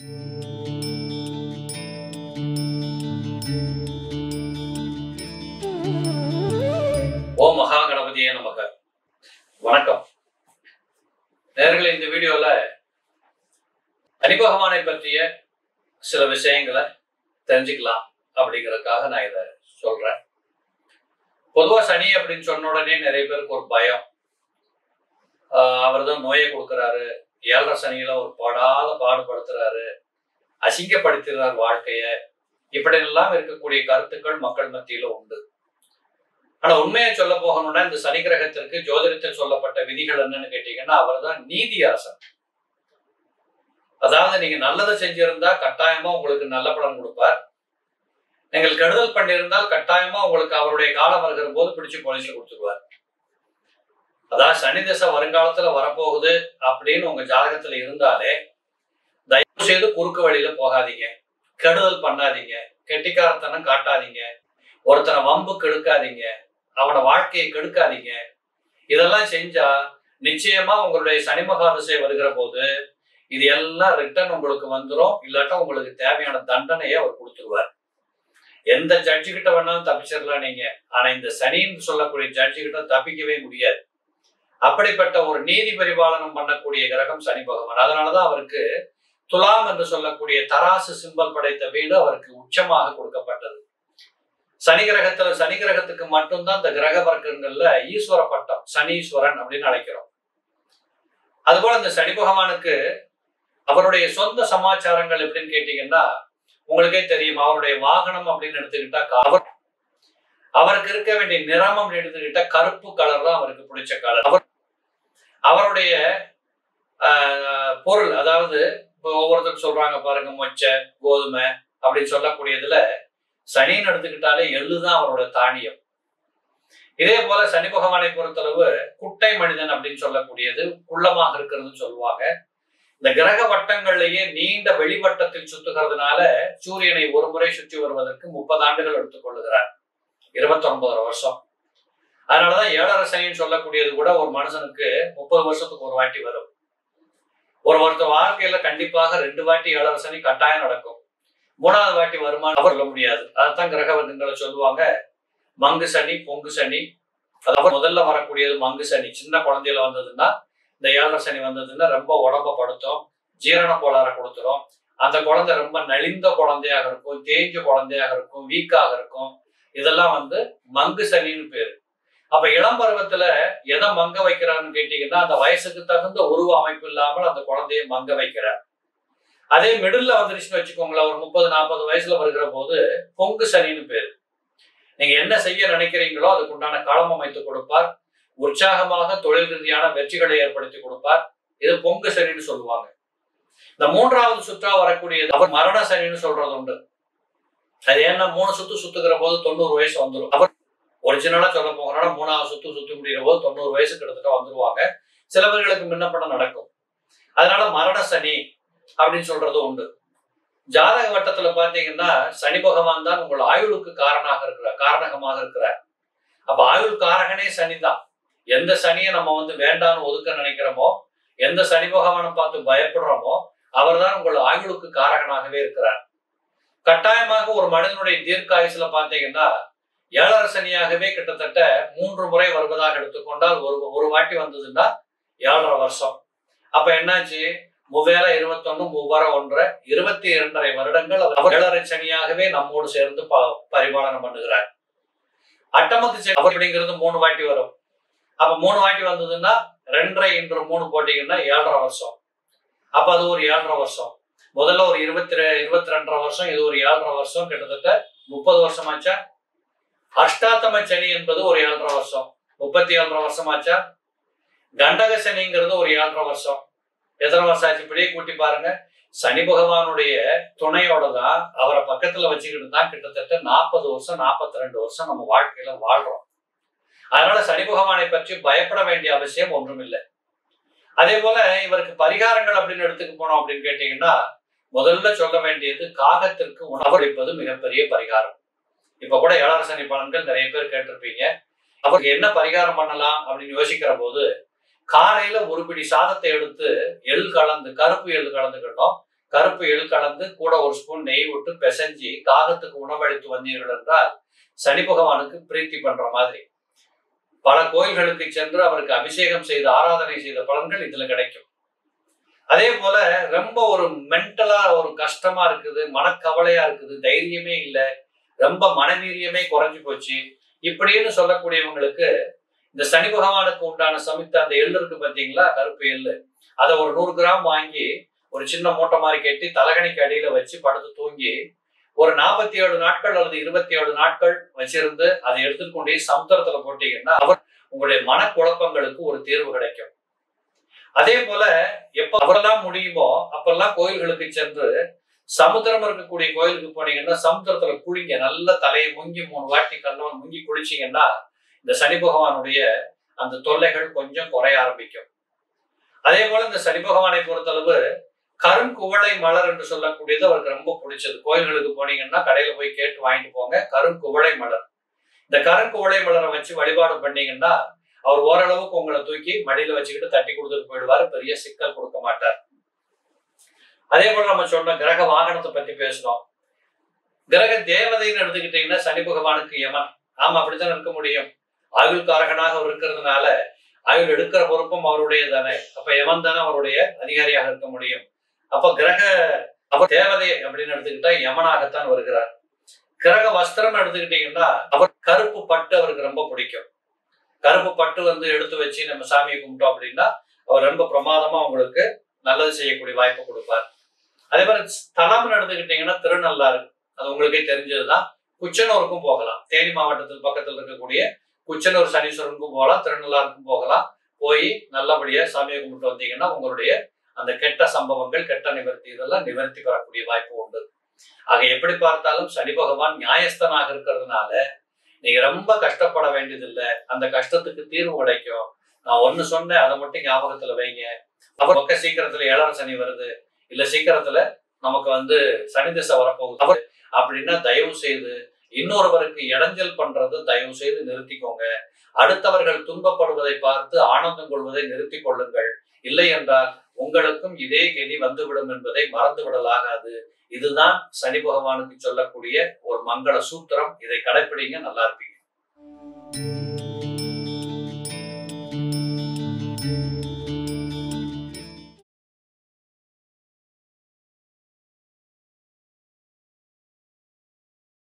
ஓம் மகா கணபதியே நமக. வணக்கம் நேயர்களே, இந்த வீடியோல சனி பகவானை பற்றிய சில விஷயங்களை தெரிஞ்சுக்கலாம் அப்படிங்கிறதுக்காக நான் இதை சொல்றேன். பொதுவா சனி அப்படின்னு சொன்ன உடனே நிறைய பேருக்கு ஒரு பயம். அவர் தான் நோயை கொடுக்குறாரு, 7.5 சனியில ஒரு படாத பாடுபடுத்துறாரு, அசிங்கப்படுத்துறார் வாழ்க்கைய, இப்படி எல்லாம் இருக்கக்கூடிய கருத்துக்கள் மக்கள் மத்தியில உண்டு. ஆனா உண்மையை சொல்ல போகணும்னா, இந்த சனி கிரகத்திற்கு ஜோதிடத்தில் சொல்லப்பட்ட விதிகள் என்னன்னு கேட்டீங்கன்னா, அவர் தான் நீதி அரசன். அதாவது நீங்க நல்லதை செஞ்சிருந்தா கட்டாயமா உங்களுக்கு நல்ல பலன் கொடுப்பார். நீங்கள் கெடுதல் பண்ணியிருந்தால் கட்டாயமா உங்களுக்கு அவருடைய காலம் வருகிற போது பிடிச்சு போலீஸ்ல கொடுத்துருவார். அதாவது சனி திசை வருங்காலத்துல வரப்போகுது அப்படின்னு உங்க ஜாதகத்துல இருந்தாலே தயவு செய்து குறுக்கு வழியில போகாதீங்க, கெடுதல் பண்ணாதீங்க, கெட்டிக்காரத்தனம் காட்டாதீங்க, ஒருத்தனை வம்பு கெடுக்காதீங்க, அவனை வாழ்க்கையை கெடுக்காதீங்க. இதெல்லாம் செஞ்சா நிச்சயமா உங்களுடைய சனி மகா திசை வருகிற போது இது எல்லாம் ரிட்டர்ன் உங்களுக்கு வந்துடும். இல்லாட்டா உங்களுக்கு தேவையான தண்டனையை அவர் கொடுத்துருவார். எந்த ஜட்ஜு கிட்ட வேணாலும் தப்பிச்சிடலாம் நீங்க, ஆனா இந்த சனின்னு சொல்லக்கூடிய ஜட்ஜு கிட்ட தப்பிக்கவே முடியாது. அப்படிப்பட்ட ஒரு நீதி பரிபாலனம் பண்ணக்கூடிய கிரகம் சனி பகவான். அதனாலதான் அவருக்கு துலாம் என்று சொல்லக்கூடிய தராசு சிம்பல் படைத்த வீடு அவருக்கு உச்சமாக கொடுக்கப்பட்டது. சனி கிரகத்துக்கு மட்டும்தான் இந்த கிரக வர்க்கங்கள்ல ஈஸ்வர பட்டம், சனீஸ்வரன் அப்படின்னு அழைக்கிறோம். அதுபோல இந்த சனி பகவானுக்கு அவருடைய சொந்த சமாச்சாரங்கள் எப்படின்னு கேட்டீங்கன்னா, உங்களுக்கே தெரியும். அவருடைய வாகனம் அப்படின்னு எடுத்துக்கிட்டா அவருக்கு இருக்க வேண்டிய நிறம் அப்படின்னு எடுத்துக்கிட்டா கருப்பு கலர் தான் அவருக்கு பிடிச்ச கலர். அவருடைய பொருள், அதாவது ஒவ்வொருத்தருக்கு சொல்றாங்க பாருங்க, மொச்சை, கோதுமை அப்படின்னு சொல்லக்கூடியதுல சனின்னு எடுத்துக்கிட்டாலே எள்ளுதான் அவரோட தானியம். இதே போல சனி பகவானை பொறுத்தளவு குட்டை மனிதன் அப்படின்னு சொல்லக்கூடியது குள்ளமாக இருக்கிறதுன்னு சொல்லுவாங்க. இந்த கிரக வட்டங்கள்லயே நீண்ட வெளிவட்டத்தில் சுத்துகிறதுனால சூரியனை ஒரு முறை சுற்றி வருவதற்கு 30 ஆண்டுகள் எடுத்துக்கொள்ளுகிறார், 29 வருஷம். அதனாலதான் 7.5 சனின்னு சொல்லக்கூடியது கூட ஒரு மனுஷனுக்கு 30 வருஷத்துக்கு ஒரு வாட்டி வரும். ஒருத்தர் வாழ்க்கையில கண்டிப்பாக 2 வாட்டி 7.5 சனி கட்டாயம் நடக்கும். 3வது வாட்டி வருமானம் சொல்ல முடியாது. அதைத்தான் கிரக வர்க்கங்களை சொல்லுவாங்க மங்கு சனி, பொங்கு சனி. அதாவது முதல்ல வரக்கூடியது மங்கு சனி. சின்ன குழந்தையில வந்ததுன்னா, இந்த 7.5 சனி வந்ததுன்னா ரொம்ப உடம்ப படுத்தும், ஜீரண கோளாறை கொடுத்துரும். அந்த குழந்தை ரொம்ப நலிந்த குழந்தையாக இருக்கும், தேஞ்ச குழந்தையாக இருக்கும், வீக்காக இருக்கும். இதெல்லாம் மங்கு சனின்னு பேரு. அப்ப இளம் பருவத்துல எதை மங்க வைக்கிறான்னு கேட்டீங்கன்னா, அந்த வயசுக்கு தகுந்த உருவ அமைப்பு இல்லாமல் அந்த குழந்தைய மங்க வைக்கிறார். அதே மிடில் வந்துருச்சுன்னு வச்சுக்கோங்களேன், ஒரு 30-40 வயசுல வருகிற போது பொங்கு சனின்னு பேரு. நீங்க என்ன செய்ய நினைக்கிறீங்களோ அதுக்கு உண்டான களம் அமைத்து கொடுப்பார். உற்சாகமாக தொழில் ரீதியான வெற்றிகளை ஏற்படுத்தி கொடுப்பார். இது பொங்கு சனின்னு சொல்லுவாங்க. இந்த 3வது சுற்றா வரக்கூடியது அவர் மரண சனின்னு சொல்றது உண்டு. அது ஏன்னா 3 சுத்து சுத்துக்கிற போது 90 வயசு வந்துடும். அவர் ஒரிஜினலா சொல்ல போகிறோம்னா 3வது சுத்து முடிகிற போது 90 வயசு கிட்டத்தட்ட வந்துருவாங்க. சில பேர்களுக்கு முன்னப்பட நடக்கும். அதனால மரண சனி அப்படின்னு சொல்றது உண்டு. ஜாதக வட்டத்துல பாத்தீங்கன்னா சனி பகவான் தான் உங்கள் ஆயுளுக்கு காரணகமாக இருக்கிறார். அப்ப ஆயுள் காரகனே சனிதான். எந்த சனியை நம்ம வேண்டான்னு ஒதுக்க நினைக்கிறோமோ, எந்த சனி பகவானை பார்த்து பயப்படுறோமோ, அவர் தான் உங்கள் ஆயுளுக்கு காரகனாகவே இருக்கிறார். கட்டாயமாக ஒரு மனிதனுடைய தீர்க்காயுசுல பாத்தீங்கன்னா 7.5 சனியாகவே கிட்டத்தட்ட 3 முறை வருவதாக எடுத்துக்கொண்டால் ஒரு வாட்டி வந்ததுன்னா 7.5 வருஷம். அப்ப என்னாச்சு, 3 1 22 வருடங்கள் அவர் 7.5 சனியாகவே நம்மோடு சேர்ந்து பரிபாலனம் பண்ணுகிறார். அட்டமத்து சனி அப்படிங்கிறது 3 வாட்டி வரும். அப்ப 3 வாட்டி வந்ததுன்னா 2 × 3 போட்டீங்கன்னா 7.5 வருஷம். அப்ப அது ஒரு 7.5 வருஷம். முதல்ல ஒரு 22 வருஷம், இது ஒரு 7.5 வருஷம், கிட்டத்தட்ட 30 வருஷமாச்சா. அஷ்டாத்தம சனி என்பது ஒரு 7.5 வருஷம், 37 வருஷமாச்சா. கண்டக சனிங்கிறது ஒரு 7.5 வருஷம். எத்தனை வருஷம் ஆச்சு? இப்படியே கூட்டி பாருங்க. சனி பகவானுடைய துணையோட தான், அவரை பக்கத்துல வச்சுக்கிட்டு தான் கிட்டத்தட்ட 40 வருஷம் 42 வருஷம் நம்ம வாழ்க்கையில வாழ்றோம். அதனால சனி பகவானை பற்றி பயப்பட வேண்டிய அவசியம் ஒன்றும் இல்லை. அதே போல இவருக்கு பரிகாரங்கள் அப்படின்னு எடுத்துக்க போனோம் அப்படின்னு கேட்டீங்கன்னா, முதல்ல சொல்ல வேண்டியது காகத்திற்கு உணவளிப்பது மிகப்பெரிய பரிகாரம். இப்ப கூட 7.5 சனி பலன்கள் நிறைய பேர் கேட்டிருப்பீங்க. அவருக்கு என்ன பரிகாரம் பண்ணலாம் அப்படின்னு யோசிக்கிற போது, காலையில ஒரு பிடி சாதத்தை எடுத்து கருப்பு எள் கலந்துக்கணும், கருப்பு எள் கலந்து கூட ஒரு ஸ்பூன் நெய் விட்டு பிசைஞ்சு காகத்துக்கு உணவளித்து வந்தீர்கள் என்றால் சனி பகவானுக்கு பிரீத்தி பண்ற மாதிரி. பல கோயில்களுக்கு சென்று அவருக்கு அபிஷேகம் செய்து ஆராதனை செய்த பலன்கள் இதுல கிடைக்கும். அதே போல ரொம்ப ஒரு மென்டலா ஒரு கஷ்டமா இருக்குது, மனக்கவலையா இருக்குது, தைரியமே இல்லை, ரொம்ப மனவீரியமே குறைஞ்சு போச்சு இப்படின்னு சொல்லக்கூடியவங்களுக்கு இந்த சனி பகவானுக்கு உண்டான சமைத்த அந்த எள்ளு இருக்கு பார்த்தீங்களா, கருப்பு எள்ளு, அதை ஒரு 100 கிராம் வாங்கி ஒரு சின்ன மூட்டை மாதிரி கட்டி தலகணிக்கு அடியில வச்சு படுத்து தூங்கி ஒரு 47 நாட்கள் அல்லது 27 நாட்கள் வச்சிருந்து அதை எடுத்துட்டு கொண்டே சமுத்திரத்துல போட்டீங்கன்னா உங்களுடைய மனக்குழப்பங்களுக்கு ஒரு தீர்வு கிடைக்கும். அதே போல எப்ப அவரெல்லாம் முடியுமோ அப்பெல்லாம் கோயில்களுக்கு சென்று சமுத்திரம் இருக்கக்கூடிய கோயிலுக்கு போனீங்கன்னா சமுத்திரத்துல குளிங்க, நல்ல தலையை முங்கி 3 வாட்டி கல்லவன் முங்கி குளிச்சீங்கன்னா இந்த சனி பகவானுடைய அந்த தொல்லைகள் கொஞ்சம் குறைய ஆரம்பிக்கும். அதே போல இந்த சனி பகவானை பொறுத்தளவு கருங்குவளை மலர் என்று சொல்லக்கூடியது அவருக்கு ரொம்ப பிடிச்சது. கோயில்களுக்கு போனீங்கன்னா கடையில போய் கேட்டு வாங்கிட்டு போங்க, கருங்குவளை மலர். இந்த கருங்குவளை மலரை வச்சு வழிபாடு பண்ணீங்கன்னா அவர் ஓரளவுக்கு உங்களை தூக்கி மடியில வச்சுக்கிட்டு தட்டி கொடுத்துட்டு போயிடுவாரு, பெரிய சிக்கல் கொடுக்க மாட்டார். அதே போல நம்ம சொன்ன கிரக வாகனத்தை பத்தி பேசணும். கிரக தேவதைன்னு எடுத்துக்கிட்டீங்கன்னா சனி பகவானுக்கு யமன். ஆமா, அப்படித்தான் இருக்க முடியும். ஆயுள் காரகனாக அவர் இருக்கிறதுனால ஆயுள் எடுக்கிற பொறுப்பும் அவருடைய தானே. அப்ப யமன் தானே அவருடைய அதிகாரியாக இருக்க முடியும். அப்ப கிரக அவர் தேவதை அப்படின்னு எடுத்துக்கிட்டா யமனாகத்தான் வருகிறார். கிரக வஸ்திரம் எடுத்துக்கிட்டீங்கன்னா அவர் கருப்பு பட்டு அவருக்கு ரொம்ப பிடிக்கும். கருப்பு பட்டு எடுத்து வச்சு நம்ம சாமியை கும்பிட்டோம் அப்படின்னா அவர் ரொம்ப பிரமாதமா உங்களுக்கு நல்லது செய்யக்கூடிய வாய்ப்பு கொடுப்பார். அதே மாதிரி ஸ்தலம்னு எடுத்துக்கிட்டீங்கன்னா திருநள்ளாறு, அது உங்களுக்கே தெரிஞ்சதுதான். குச்சனூருக்கும் போகலாம், தேனி மாவட்டத்தில் பக்கத்தில் இருக்கக்கூடிய குச்சனூர் சனீஸ்வரனுக்கும் போகலாம், திருநள்ளாருக்கும் போகலாம். போய் நல்லபடியா சாமியை கும்பிட்டு வந்தீங்கன்னா உங்களுடைய அந்த கெட்ட சம்பவங்கள், கெட்ட நிவர்த்தி, இதெல்லாம் நிவர்த்தி பெறக்கூடிய வாய்ப்பு உண்டு. ஆக எப்படி பார்த்தாலும் சனி பகவான் நியாயஸ்தனாக இருக்கிறதுனால நீங்க ரொம்ப கஷ்டப்பட வேண்டியதில்லை, அந்த கஷ்டத்துக்கு தீர்வு கிடைக்கும். நான் ஒண்ணு சொன்னேன், அதை மட்டும் ஞாபகத்துல வைங்க. அவர் பக்க சீக்கிரத்துல 7 சனி வருது, இல்ல சீக்கிரத்துல நமக்கு சனி திசை வரப்போகுது அவர் அப்படின்னா தயவு செய்து இன்னொருவருக்கு இடைஞ்சல் பண்றது தயவு செய்து நிறுத்திக்கோங்க. அடுத்தவர்கள் துன்பப்படுவதை பார்த்து ஆனந்தம் கொள்வதை நிறுத்தி கொள்ளுங்கள். இல்லை என்றால் உங்களுக்கும் இதே கெதி வந்துவிடும் என்பதை மறந்து விடலாகாது. இதுதான் சனி பகவானுக்கு சொல்லக்கூடிய ஒரு மங்கள சூத்திரம். இதை கடைப்பிடிங்க, நல்லா இருப்பீங்க.